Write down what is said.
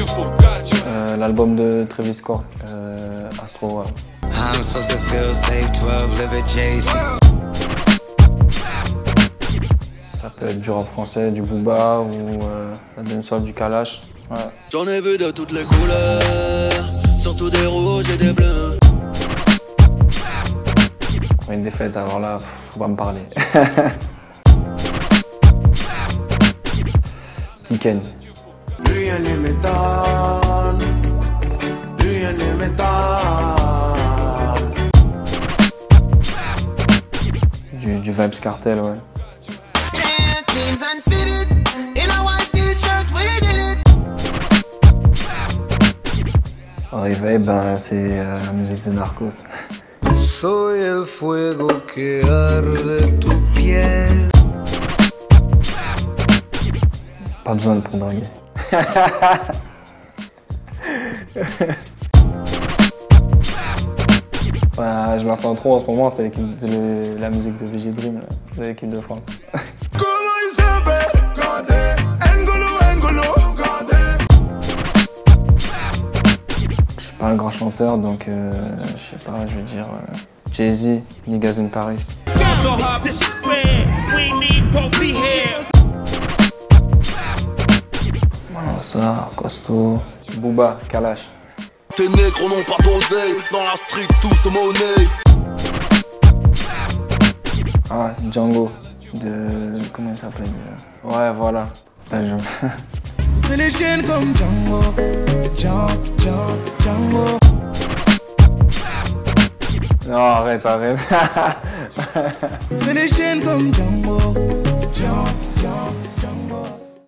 L'album de Travis Scott, Astro. I'm supposed to feel safe, 12, live at Jay-Z. Ça peut être du rap français, du Booba ou la dancehall, du Kalash. Ouais. J'en ai vu de toutes les couleurs, surtout des rouges et des bleus. Une défaite, alors là, faut pas me parler. Tiken. Rien ne m'étonne, rien ne m'étonne. Du Vybz Kartel, ouais. Réveil, ben, c'est la musique de Narcos. Soy el fuego que arde tu piel. Pas besoin de prendre draguer. Bah, je l'entends trop en ce moment, c'est la musique de VG Dream, là, de l'équipe de France. Comment il s'appelle? Gardez, N'Golo, gardez. Je suis pas un grand chanteur, donc je sais pas, je veux dire Jay-Z, Niggas in Paris. Ça, costaud. Booba, Kalash. Tes nègres n'ont pas d'oseille, dans la street tout se monnaie. Ah, Django, de... comment il s'appelle? Ouais, voilà, t'as joué. C'est les chaînes comme Django, Django. Non, arrête. C'est les chaînes comme Django.